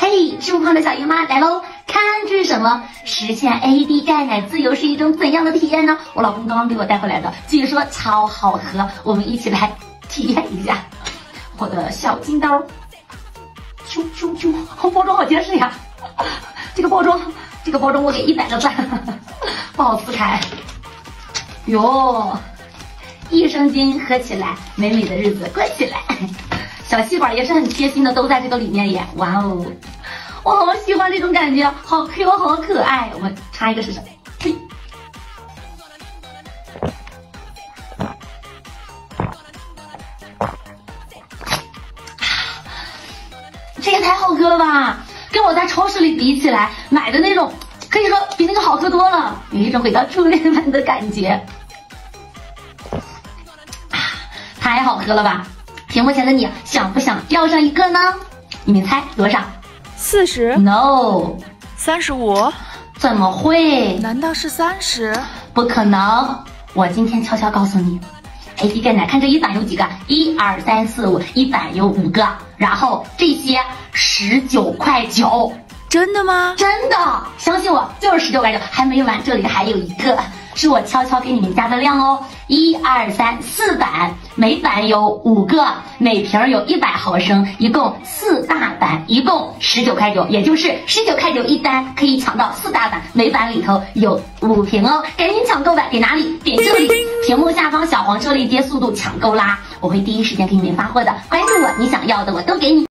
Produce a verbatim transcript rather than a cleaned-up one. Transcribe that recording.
嘿，吃不胖的小姨妈来喽！看这是什么？实现 A D 钙奶自由是一种怎样的体验呢？我老公刚刚给我带回来的，据说超好喝，我们一起来体验一下。我的小金刀，啾啾啾，包装好结实呀！这个包装，这个包装我给一百个赞，不好撕开。哟，益生菌喝起来，美美的日子过起来。小吸管也是很贴心的，都在这个里面耶！哇哦，我好喜欢这种感觉，好 Q 好可爱。我们插一个试试，嘿，这也太好喝了吧！跟我在超市里比起来，买的那种可以说比那个好喝多了，有一种回到初恋般的感觉。太好喝了吧！屏幕前的你想不想要上一个呢？你们猜多少？ 四十 ？No， 三十五？ 怎么会？ 难道是三十？ 不可能！我今天悄悄告诉你 ，A D 钙奶，看这一板有几个？一二三四五，一板有五个。然后这些十九块九。 真的吗？ 真的，相信我，就是十九块九，还没完，这里还有一个。是我悄悄给你们加的量哦，一二三四板，每板有五个，每瓶有一百毫升，一共四大板，一共十九块九，也就是十九块九一单，可以抢到四大板，每板里头有五瓶哦，赶紧抢购吧！给哪里？点这里，屏幕下方小黄车链接，速度抢购啦！我会第一时间给你们发货的，关注我，你想要的我都给你。